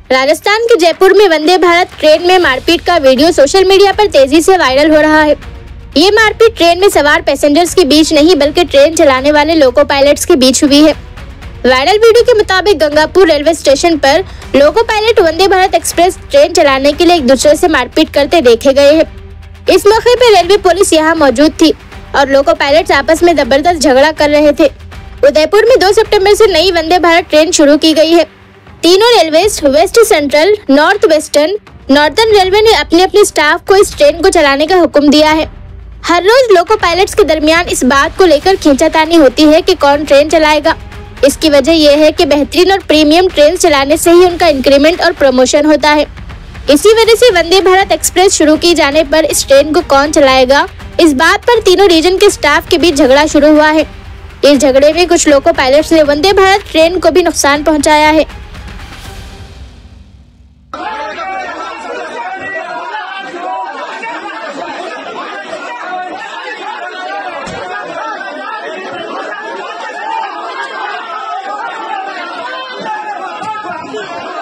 राजस्थान के जयपुर में वंदे भारत ट्रेन में मारपीट का वीडियो सोशल मीडिया पर तेजी से वायरल हो रहा है। ये मारपीट ट्रेन में सवार पैसेंजर्स के बीच नहीं बल्कि ट्रेन चलाने वाले लोको पायलट्स के बीच हुई है। वायरल वीडियो के मुताबिक गंगापुर रेलवे स्टेशन पर loco pilot Vande Bharat express train चलाने के लिए एक दूसरे से मारपीट करते देखे गए हैं। इस मौके पर रेलवे पुलिस यहाँ मौजूद थी और लोको पायलट्स आपस में जबरदस्त झगड़ा कर रहे थे। उदयपुर में 2 सितंबर से नई वंदे भारत ट्रेन शुरू की गई है। तीनों railways west central, north western, northern railway ने अपने अपने स्टाफ को इस ट्रेन को चलाने का हुक्म दिया है। हर रोज लोको पायलट्स के दरमियान इस बात को लेकर खींचातानी होती है कि कौन ट्रेन चलाएगा। इसकी वजह यह है कि बेहतरीन और प्रीमियम ट्रेन चलाने से ही उनका इंक्रीमेंट और प्रमोशन होता है। इसी वजह से वंदे भारत एक्सप्रेस शुरू की जाने पर इस ट्रेन को कौन चलाएगा, इस बात पर तीनों रीजन के स्टाफ के बीच झगड़ा शुरू हुआ है। इस झगड़े में कुछ लोको पायलट्स ने वंदे भारत ट्रेन को भी नुकसान पहुंचाया है। Yeah.